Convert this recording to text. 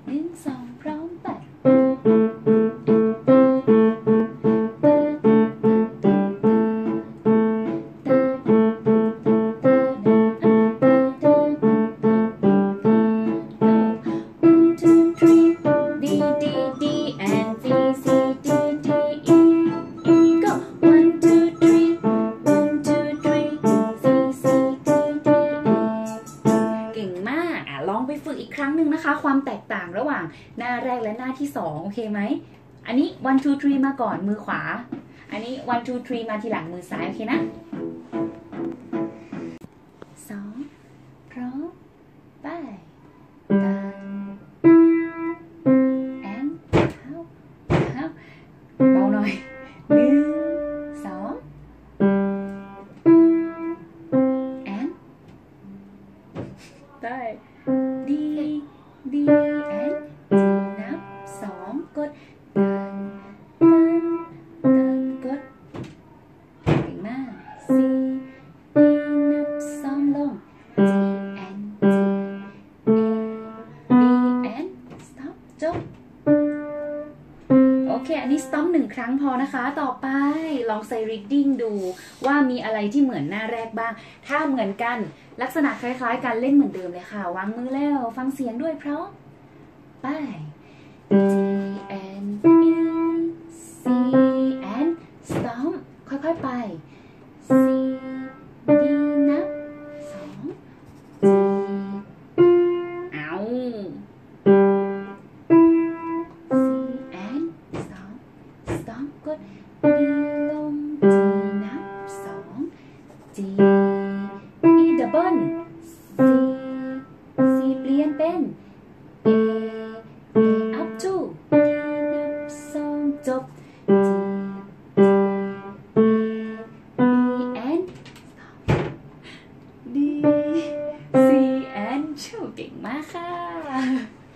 1 2พร้อมไปลองไปฝึกอีกครั้งหนึ่งนะคะความแตกต่างระหว่างหน้าแรกและหน้าที่2โอเคไหมอันนี้ 1 2 3มาก่อนมือขวาอันนี้ 1 2 3มาทีหลังมือซ้ายโอเคนะ2พร้อมไปแอนเบาหน่อย1 2แอนได้ดีแอนนับ2กดกดเก่งมาก4นับ2ลง G and G A B and stop จบโอเคอันนี้ stop 1 ครั้งพอนะคะต่อไปลองใส่ reading ดูว่ามีอะไรที่เหมือนหน้าแรกบ้างถ้าเหมือนกันลักษณะคล้ายๆกันเล่นเหมือนเดิมเลยค่ะวางมือแล้วฟังเสียงด้วยเพราะไป G and E C and stop ค่อยๆไป C D นับ2 G เอา C and stop กด D ลง G นับ2 G E double C เปลี่ยนเป็น A up to D นับ2จบ G B and stop D C and ชูเก่งมากค่ะ